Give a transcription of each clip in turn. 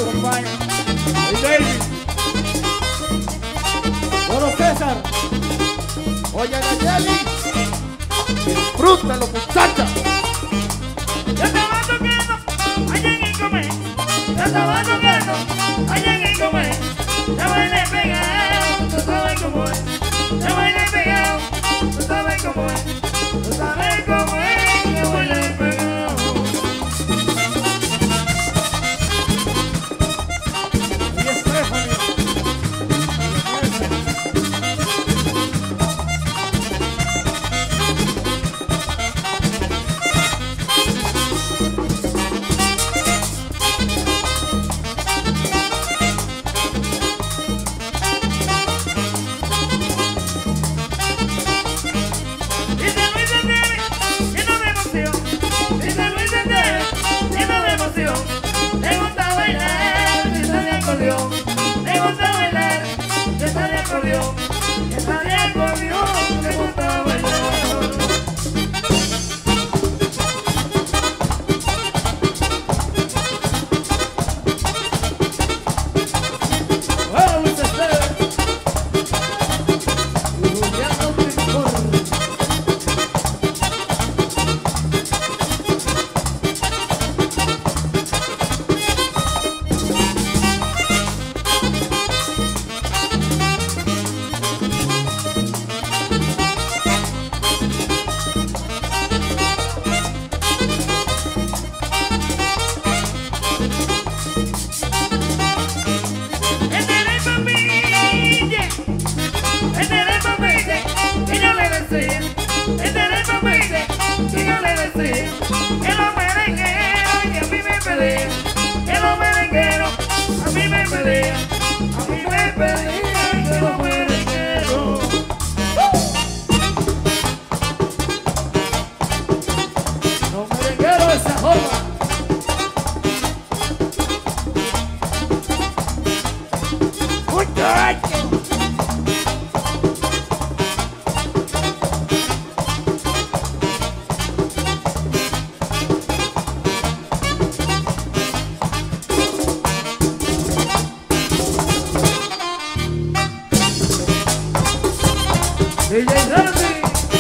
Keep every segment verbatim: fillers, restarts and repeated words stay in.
Alberto, compadre. Y David. Bueno, César. Oye, Nayeli. Disfrútalo, muchacha. Yo estaba tocando allá en el comer. Yo estaba tocando allá en el comer. Ya bailé pegado, tú sabes cómo es. Ya bailé pegado, tú sabes cómo es. Tú sabes cómo es, que bailé pegado. Y Stephanie. D J Randy.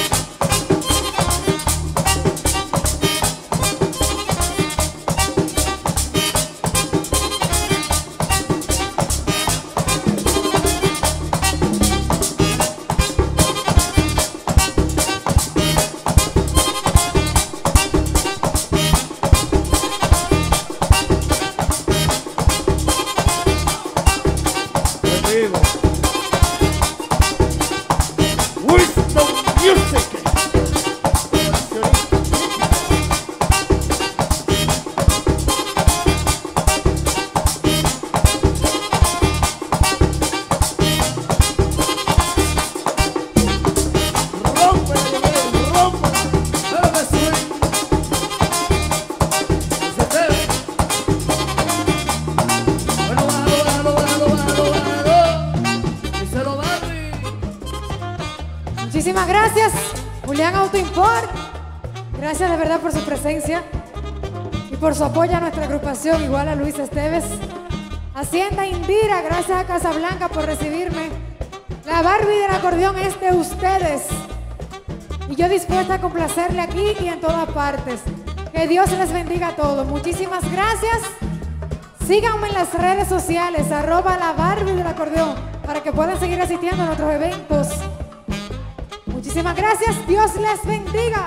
Muchísimas gracias, Julián Auto Import. Gracias de verdad por su presencia y por su apoyo a nuestra agrupación, igual a Luis Esteves. Hacienda Indira, gracias a Casablanca por recibirme. La Barbie del acordeón es de ustedes. Y yo dispuesta a complacerle aquí y en todas partes. Que Dios les bendiga a todos. Muchísimas gracias. Síganme en las redes sociales, arroba la Barbie del acordeón, para que puedan seguir asistiendo a nuestros eventos. Muchísimas gracias. Dios les bendiga.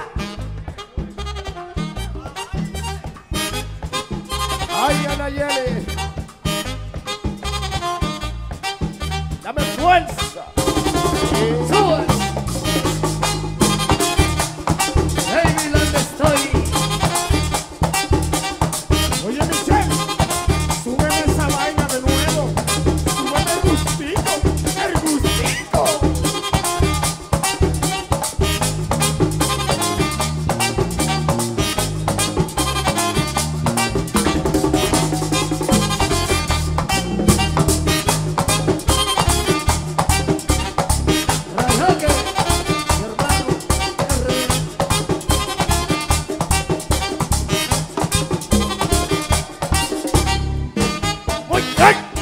Ay, Anayeli. Dame fuerza. Sube. Baby, ¿dónde estoy? Oye, Michelle, súbeme esa vaina de nuevo. Súbeme el gustito, el gustito. ¡Hey!